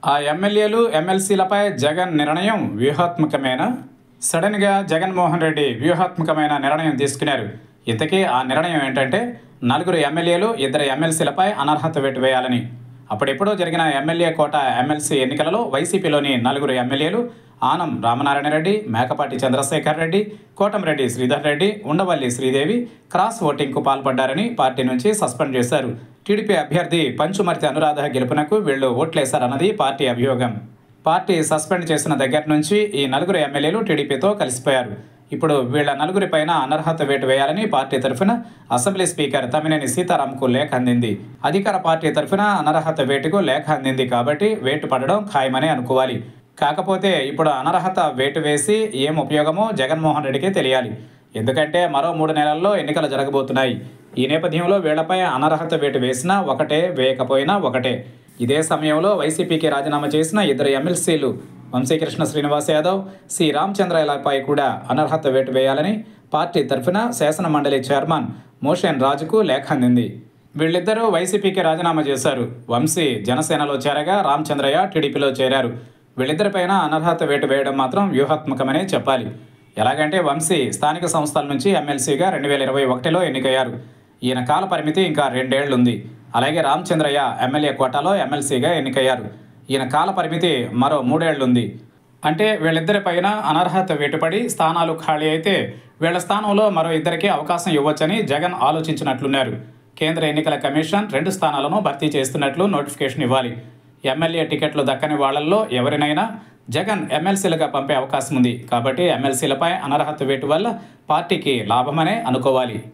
ఆ ఎమ్మెల్యేలు ఎమ్మెల్సీలపై జగన్ నిర్ణయం వ్యూహాత్మకమేనా? సడన్గా జగన్మోహన్ రెడ్డి వ్యూహాత్మకమైన నిర్ణయం తీసుకున్నారు. ఇంతకీ ఆ నిర్ణయం ఏంటంటే నలుగురు ఎమ్మెల్యేలు, ఇద్దరు ఎమ్మెల్సీలపై అనర్హత వేటు వేయాలని. అప్పుడెప్పుడో జరిగిన ఎమ్మెల్యే కోట ఎమ్మెల్సీ ఎన్నికలలో వైసీపీలోని నలుగురు ఎమ్మెల్యేలు ఆనం రామనారాయణ రెడ్డి, మేకపాటి చంద్రశేఖర్ రెడ్డి, కోటంరెడ్డి శ్రీధర్ రెడ్డి, ఉండవల్లి శ్రీదేవి క్రాస్ ఓటింగ్కు పాల్పడ్డారని పార్టీ నుంచి సస్పెండ్ చేశారు. టీడీపీ అభ్యర్థి పంచుమర్తి అనురాధ గెలుపునకు వీళ్లు ఓట్లేశారన్నది పార్టీ అభియోగం. పార్టీ సస్పెండ్ చేసిన దగ్గర నుంచి ఈ నలుగురు ఎమ్మెల్యేలు టీడీపీతో కలిసిపోయారు. ఇప్పుడు వీళ్ల నలుగురిపైన అనర్హత వేటు వేయాలని పార్టీ తరఫున అసెంబ్లీ స్పీకర్ తమ్మినేని సీతారాంకు లేఖ అందింది. అధికార పార్టీ తరఫున అనర్హత వేటుకు లేఖ అందింది కాబట్టి వేటు పడడం ఖాయమని అనుకోవాలి. కాకపోతే ఇప్పుడు అనర్హత వేటు వేసి ఏం ఉపయోగమో జగన్మోహన్ రెడ్డికే తెలియాలి. ఎందుకంటే మరో 3 నెలల్లో ఎన్నికలు జరగబోతున్నాయి. ఈ నేపథ్యంలో వీళ్లపై అనర్హత వేటు వేసినా ఒకటే, వేయకపోయినా ఒకటే. ఇదే సమయంలో వైసీపీకి రాజీనామా చేసిన ఇద్దరు ఎమ్మెల్సీలు వంశీకృష్ణ శ్రీనివాస్ యాదవ్, సి రామచంద్రయ్యలపై కూడా అనర్హత వేటు వేయాలని పార్టీ తరఫున శాసన మండలి చైర్మన్ మోషన్ రాజుకు లేఖ అందింది. వీళ్ళిద్దరూ వైసీపీకి రాజీనామా చేశారు. వంశీ జనసేనలో చేరగా రామచంద్రయ్య టీడీపీలో చేరారు. వీళ్ళిద్దరిపైన అనర్హత వేటు వేయడం మాత్రం వ్యూహాత్మకమనే చెప్పాలి. ఎలాగంటే వంశీ స్థానిక సంస్థల నుంచి ఎమ్మెల్సీగా 2021లో ఎన్నికయ్యారు. ఈయన కాల పరిమితి ఇంకా 2 ఏళ్లుంది. అలాగే రామచంద్రయ్య ఎమ్మెల్యే కోటాలో ఎమ్మెల్సీగా ఎన్నికయ్యారు. ఈయన కాల పరిమితి మరో 3 ఏళ్లుంది. అంటే వీళ్ళిద్దరిపైన అనర్హత వేటుపడి స్థానాలు ఖాళీ అయితే వీళ్ల స్థానంలో మరో ఇద్దరికి అవకాశం ఇవ్వొచ్చని జగన్ ఆలోచించినట్లున్నారు. కేంద్ర ఎన్నికల కమిషన్ 2 స్థానాలను భర్తీ చేస్తున్నట్లు నోటిఫికేషన్ ఇవ్వాలి. ఎమ్మెల్యే టికెట్లు దక్కని వాళ్లలో ఎవరినైనా జగన్ ఎమ్మెల్సీలుగా పంపే అవకాశం ఉంది. కాబట్టి ఎమ్మెల్సీలపై అనర్హత వేటు వల్ల పార్టీకి లాభమనే అనుకోవాలి.